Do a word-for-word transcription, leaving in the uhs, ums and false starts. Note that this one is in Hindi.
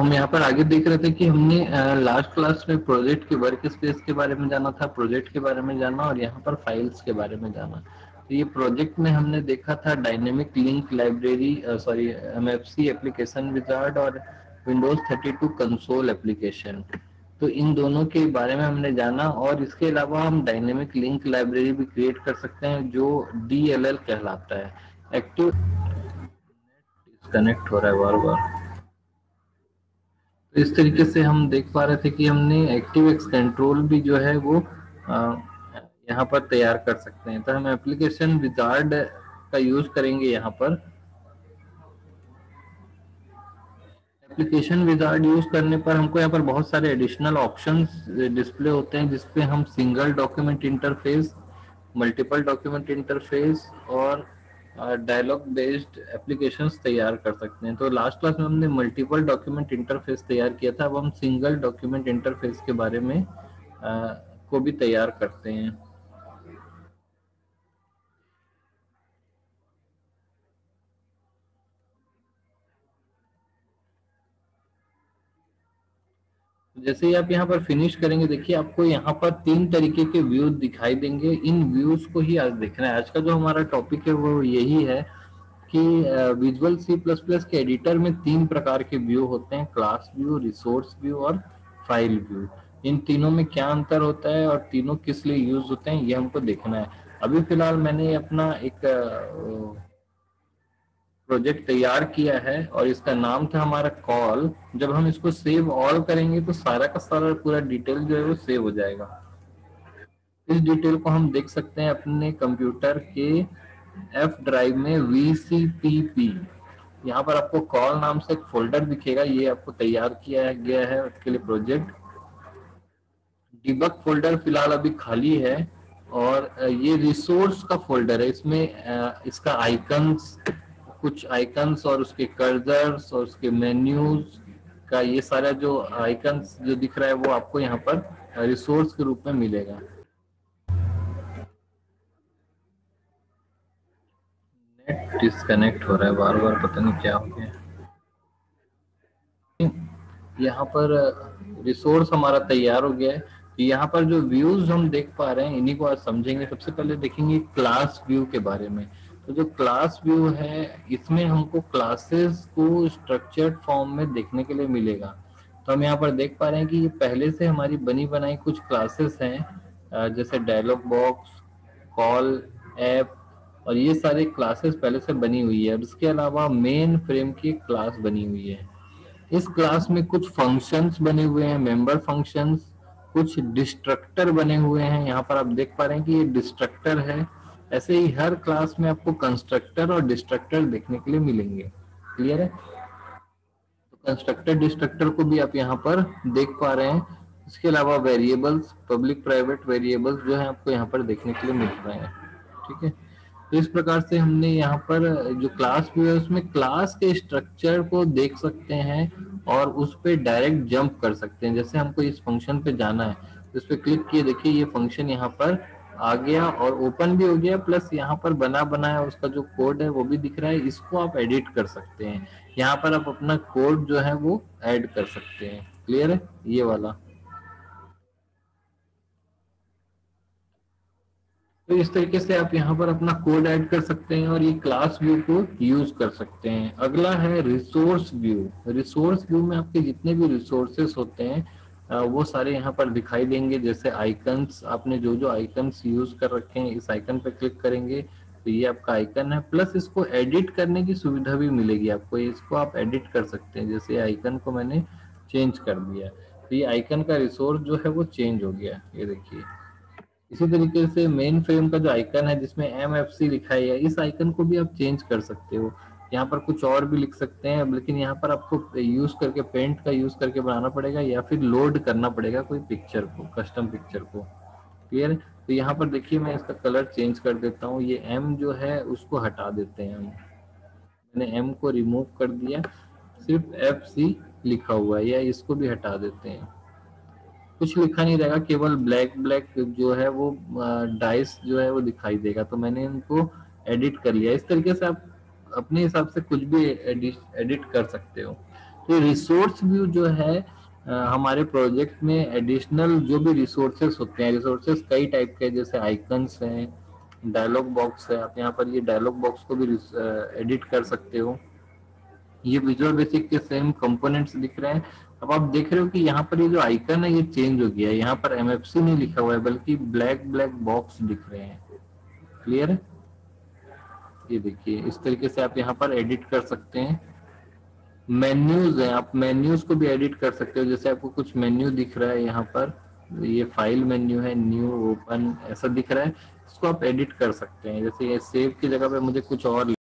हम यहाँ पर आगे देख रहे थे कि हमने लास्ट क्लास में प्रोजेक्ट के वर्क स्पेस के बारे में जाना था, प्रोजेक्ट के बारे में जाना और यहाँ पर फाइल्स के बारे में जाना। तो ये प्रोजेक्ट में हमने देखा था dynamic link library, sorry MFC application wizard और Windows thirty two console application. तो इन दोनों के बारे में हमने जाना और इसके अलावा हम डायनेमिक लिंक लाइब्रेरी भी क्रिएट कर सकते हैं जो डी एल एल कहलाता है। एक्टिव डिस्कनेक्ट हो रहा है बार बार। तो इस तरीके से हम देख पा रहे थे कि हमने एक्टिव एक्स कंट्रोल भी जो है वो यहाँ पर तैयार कर सकते हैं। तो हम एप्लीकेशन विजार्ड का यूज करेंगे। यहाँ पर एप्लीकेशन विजार्ड यूज करने पर हमको यहाँ पर बहुत सारे एडिशनल ऑप्शंस डिस्प्ले होते हैं जिसपे हम single document interface, multiple document interface और डायलॉग बेस्ड एप्लीकेशंस तैयार कर सकते हैं। तो लास्ट क्लास में हमने मल्टीपल डॉक्यूमेंट इंटरफेस तैयार किया था, अब हम सिंगल डॉक्यूमेंट इंटरफेस के बारे में आ, को भी तैयार करते हैं। जैसे ही आप यहाँ पर फिनिश करेंगे, देखिए आपको यहाँ पर तीन तरीके के व्यू दिखाई देंगे। इन व्यूज को ही आज देखना है। आज का जो हमारा टॉपिक है वो यही है कि विजुअल सी प्लस प्लस के एडिटर में तीन प्रकार के व्यू होते हैं, क्लास व्यू, रिसोर्स व्यू और फाइल व्यू। इन तीनों में क्या अंतर होता है और तीनों किस लिए यूज होते हैं ये हमको देखना है। अभी फिलहाल मैंने अपना एक प्रोजेक्ट तैयार किया है और इसका नाम था हमारा कॉल। जब हम इसको सेव ऑल करेंगे तो सारा का सारा पूरा डिटेल जो है वो सेव हो जाएगा। इस डिटेल को हम देख सकते हैं अपने कंप्यूटर के एफ ड्राइव में वी सी पी पी। यहाँ पर आपको कॉल नाम से एक फोल्डर दिखेगा, ये आपको तैयार किया गया है उसके लिए प्रोजेक्ट। डिबग फोल्डर फिलहाल अभी खाली है और ये रिसोर्स का फोल्डर है। इसमें इसका आइकन्स, कुछ आइकन्स और उसके कर्सर्स और उसके मेन्यूज का ये सारा जो आइकन्स जो दिख रहा है वो आपको यहाँ पर रिसोर्स के रूप में मिलेगा। नेट डिस्कनेक्ट हो रहा है बार बार, पता नहीं क्या हो गया। यहाँ पर रिसोर्स हमारा तैयार हो गया है। यहाँ पर जो व्यूज हम देख पा रहे हैं इन्हीं को आज समझेंगे। सबसे पहले देखेंगे क्लास व्यू के बारे में। तो जो क्लास व्यू है इसमें हमको क्लासेस को स्ट्रक्चर्ड फॉर्म में देखने के लिए मिलेगा। तो हम यहाँ पर देख पा रहे हैं कि ये पहले से हमारी बनी बनाई कुछ क्लासेस हैं, जैसे डायलॉग बॉक्स, कॉल, ऐप और ये सारे क्लासेस पहले से बनी हुई है। इसके अलावा मेन फ्रेम की क्लास बनी हुई है। इस क्लास में कुछ फंक्शंस बने हुए हैं, मेंबर फंक्शंस, कुछ डिस्ट्रक्टर बने हुए हैं। यहाँ पर आप देख पा रहे हैं कि ये डिस्ट्रक्टर है। ऐसे ही हर क्लास में आपको कंस्ट्रक्टर और डिस्ट्रक्टर देखने के लिए मिलेंगे। क्लियर है? तो कंस्ट्रक्टर डिस्ट्रक्टर को भी आप यहाँ पर देख पा रहे हैं। इसके अलावा वेरिएबल्स, पब्लिक प्राइवेट वेरिएबल्स जो है आपको यहाँ पर देखने के लिए मिल रहे हैं। ठीक है, तो इस प्रकार से हमने यहाँ पर जो क्लास व्यू है उसमें क्लास के स्ट्रक्चर को देख सकते हैं और उस पर डायरेक्ट जंप कर सकते हैं। जैसे हमको इस फंक्शन पे जाना है तो इस पर क्लिक किए, देखिए ये फंक्शन यहाँ पर आ गया और ओपन भी हो गया, प्लस यहाँ पर बना बनाया उसका जो कोड है वो भी दिख रहा है। इसको आप एडिट कर सकते हैं। यहाँ पर आप अपना कोड जो है वो ऐड कर सकते हैं। क्लियर है ये वाला? तो इस तरीके से आप यहाँ पर अपना कोड ऐड कर सकते हैं और ये क्लास व्यू को यूज कर सकते हैं। अगला है रिसोर्स व्यू। रिसोर्स व्यू में आपके जितने भी रिसोर्सेस होते हैं वो सारे यहाँ पर दिखाई देंगे। जैसे आइकन्स, आपने जो जो आइकन्स यूज कर रखे हैं, इस आइकन पे क्लिक करेंगे तो ये आपका आइकन है। प्लस इसको एडिट करने की सुविधा भी मिलेगी आपको, इसको आप एडिट कर सकते हैं। जैसे आइकन को मैंने चेंज कर दिया तो ये आइकन का रिसोर्स जो है वो चेंज हो गया, ये देखिए। इसी तरीके से मेन फ्रेम का जो आइकन है जिसमें एम एफ सी लिखा है, इस आइकन को भी आप चेंज कर सकते हो। यहाँ पर कुछ और भी लिख सकते हैं, लेकिन यहाँ पर आपको यूज करके, पेंट का यूज करके बनाना पड़ेगा या फिर लोड करना पड़ेगा कोई पिक्चर को, कस्टम पिक्चर को। क्लियर? तो यहाँ पर देखिए मैं इसका कलर चेंज कर देता हूँ। ये एम जो है उसको हटा देते हैं हम। मैंने एम को रिमूव कर दिया, सिर्फ एफ सी लिखा हुआ है, या इसको भी हटा देते हैं। कुछ लिखा नहीं रहेगा, केवल ब्लैक ब्लैक जो है वो डाइस जो है वो दिखाई देगा। तो मैंने इनको एडिट कर लिया। इस तरीके से आप अपने हिसाब से कुछ भी एडिट एडिट कर सकते हो। तो रिसोर्स व्यू जो है अ, हमारे प्रोजेक्ट में एडिशनल जो भी रिसोर्सेस होते हैं, रिसोर्सेस कई टाइप के, जैसे आइकन्स हैं, डायलॉग बॉक्स है, आप यहाँ पर ये डायलॉग बॉक्स को भी एडिट कर सकते हो। ये विजुअल बेसिक के सेम कंपोनेंट्स दिख रहे हैं। अब आप देख रहे हो कि यहाँ पर ये जो आइकन है ये चेंज हो गया है, यहाँ पर एमएफसी नहीं लिखा हुआ है बल्कि ब्लैक ब्लैक बॉक्स दिख रहे हैं। क्लियर है? ये देखिए इस तरीके से आप यहाँ पर एडिट कर सकते हैं। मेन्यूज है, आप मेन्यूज को भी एडिट कर सकते हो, जैसे आपको कुछ मेन्यू दिख रहा है यहाँ पर, ये फाइल मेन्यू है, न्यू, ओपन ऐसा दिख रहा है, इसको आप एडिट कर सकते हैं। जैसे ये सेव की जगह पे मुझे कुछ और